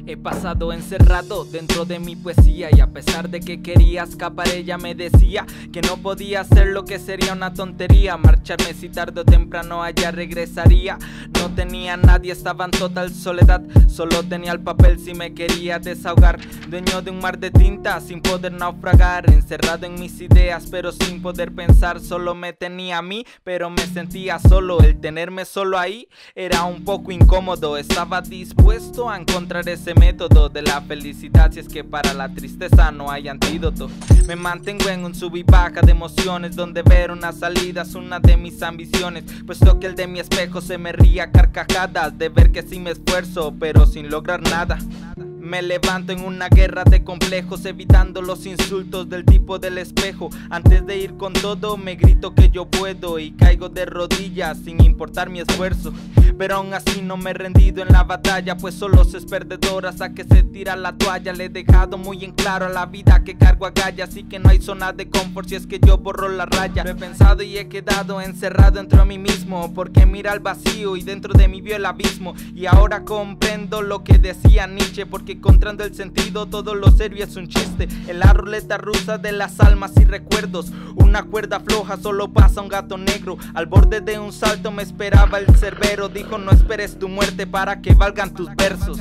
He pasado encerrado dentro de mi poesía y a pesar de que quería escapar ella me decía que no podía hacer lo que sería una tontería, marcharme si tarde o temprano allá regresaría. No tenía a nadie, estaba en total soledad, solo tenía el papel si me quería desahogar. Dueño de un mar de tinta sin poder naufragar, encerrado en mis ideas pero sin poder pensar. Solo me tenía a mí pero me sentía solo, el tenerme solo ahí era un poco incómodo. Estaba dispuesto a encontrar ese método de la felicidad si es que para la tristeza no hay antídoto. Me mantengo en un sub y baja de emociones donde ver una salida es una de mis ambiciones, puesto que el de mi espejo se me ría a carcajadas de ver que sí me esfuerzo pero sin lograr nada. Me levanto en una guerra de complejos, evitando los insultos del tipo del espejo. Antes de ir con todo me grito que yo puedo y caigo de rodillas sin importar mi esfuerzo. Pero aún así no me he rendido en la batalla, pues solo se es perdedor hasta que se tira la toalla. Le he dejado muy en claro a la vida que cargo agallas, así que no hay zona de confort si es que yo borro la raya. Lo he pensado y he quedado encerrado dentro de mí mismo, porque mira al vacío y dentro de mí vio el abismo. Y ahora comprendo lo que decía Nietzsche, porque encontrando el sentido todo lo serio es un chiste. En la ruleta rusa de las almas y recuerdos, una cuerda floja solo pasa un gato negro. Al borde de un salto me esperaba el cerbero, dijo no esperes tu muerte para que valgan tus versos.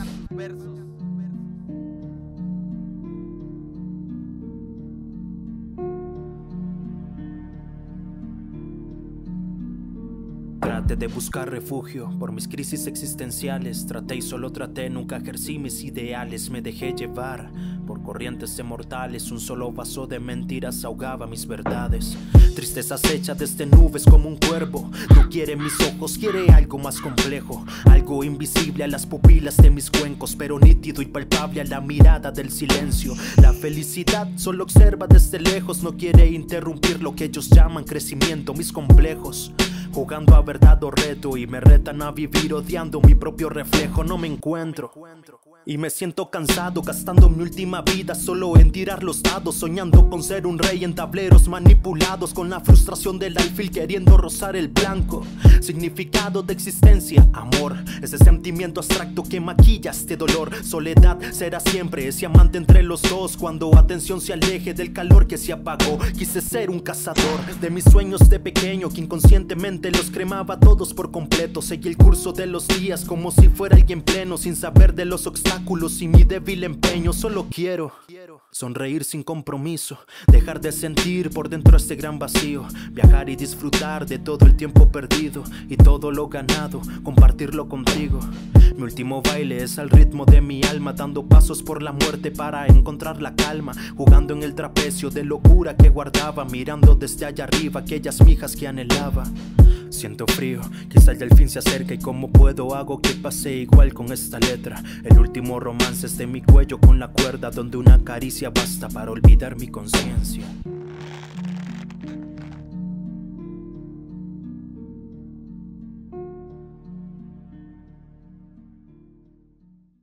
Traté de buscar refugio por mis crisis existenciales. Traté y solo traté, nunca ejercí mis ideales. Me dejé llevar por corrientes de mortales. Un solo vaso de mentiras ahogaba mis verdades. Tristeza acecha desde nubes como un cuervo. No quiere mis ojos, quiere algo más complejo, algo invisible a las pupilas de mis cuencos, pero nítido y palpable a la mirada del silencio. La felicidad solo observa desde lejos, no quiere interrumpir lo que ellos llaman crecimiento. Mis complejos jugando a verdad o reto y me retan a vivir odiando mi propio reflejo. No me encuentro y me siento cansado, gastando mi última vida solo en tirar los dados, soñando con ser un rey en tableros manipulados, con la frustración del alfil queriendo rozar el blanco. Significado de existencia, amor, ese sentimiento abstracto que maquilla este dolor. Soledad será siempre ese amante entre los dos, cuando atención se aleje del calor que se apagó. Quise ser un cazador de mis sueños de pequeño, que inconscientemente los cremaba todos por completo. Seguí el curso de los días como si fuera alguien pleno, sin saber de los obstáculos y mi débil empeño. Solo quiero sonreír sin compromiso, dejar de sentir por dentro este gran vacío, viajar y disfrutar de todo el tiempo perdido y todo lo ganado, compartirlo contigo. Mi último baile es al ritmo de mi alma, dando pasos por la muerte para encontrar la calma, jugando en el trapecio de locura que guardaba, mirando desde allá arriba aquellas mijas que anhelaba. Siento frío, quizá ya el fin se acerca y como puedo hago que pase igual con esta letra. El último romance es de mi cuello con la cuerda, donde una caricia basta para olvidar mi conciencia.